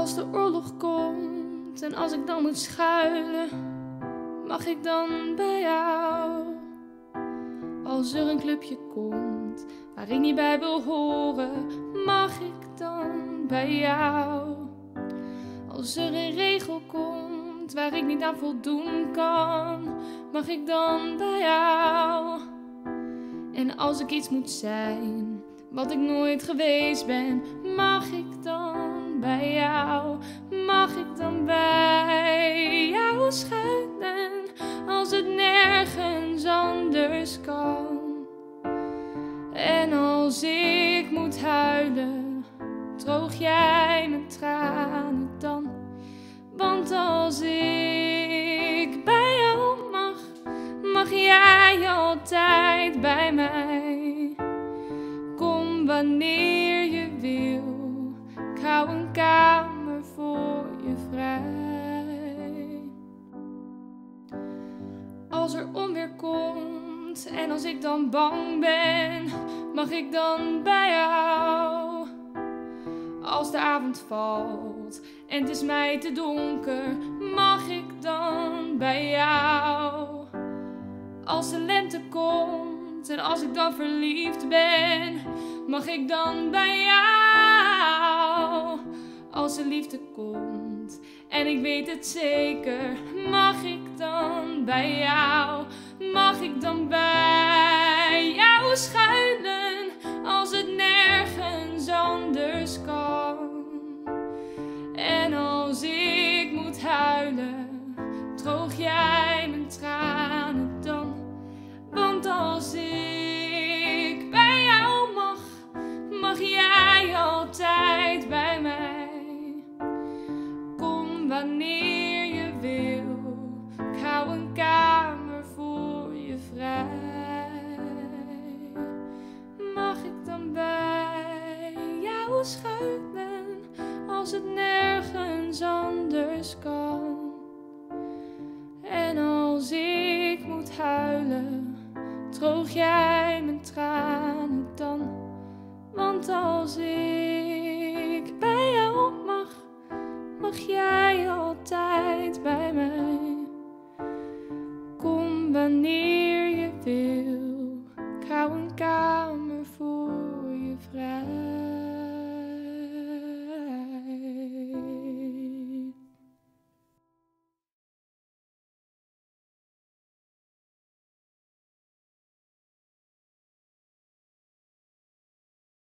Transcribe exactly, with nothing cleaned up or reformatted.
Als de oorlog komt en als ik dan moet schuilen, mag ik dan bij jou? Als er een clubje komt waar ik niet bij wil horen, mag ik dan bij jou? Als er een regel komt waar ik niet aan voldoen kan, mag ik dan bij jou? En als ik iets moet zijn wat ik nooit geweest ben, mag ik dan bij jou? Mag ik dan bij jou schuilen als het nergens anders kan? En als ik moet huilen, droog jij mijn tranen dan? Want als ik bij jou mag, mag jij altijd bij mij. Kom wanneer je wil, ik hou een kamer voor je vrij. Als er onweer komt en als ik dan bang ben, mag ik dan bij jou? Als de avond valt en het is mij te donker, mag ik dan bij jou? Als de lente komt en als ik dan verliefd ben, mag ik dan bij jou? Als de liefde komt en ik weet het zeker, mag ik dan bij jou? Mag ik dan bij jou schuilen als het nergens anders kan? En als ik moet huilen, droog jij mijn tranen dan? Want als ik bij jou mag, mag jij altijd bij mij. Kom wanneer je wil, ik hou een kamer voor je vrij. Mag ik dan bij jou schuilen als het nergens anders kan? En als ik moet huilen, droog jij mijn tranen dan? Want als